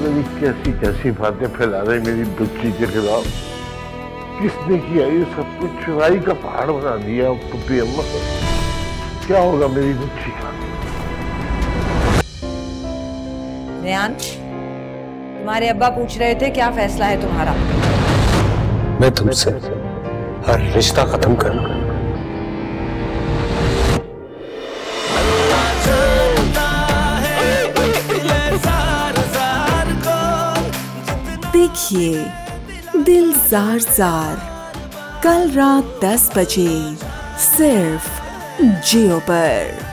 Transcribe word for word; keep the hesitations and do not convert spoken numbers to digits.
पता नहीं कैसी कैसी बातें फैला रहे मेरी बच्ची के खिलाफ। किसने किया ये सब कुछ? चुराई का पहाड़ बना दिया पुप्पी अम्मा। क्या होगा मेरी बच्ची का? रेहान, तुम्हारे अब्बा पूछ रहे थे क्या फैसला है तुम्हारा? मैं तुमसे हर रिश्ता खत्म करूंगा। देखिए दिल जार जार कल रात दस बजे सिर्फ जियो पर।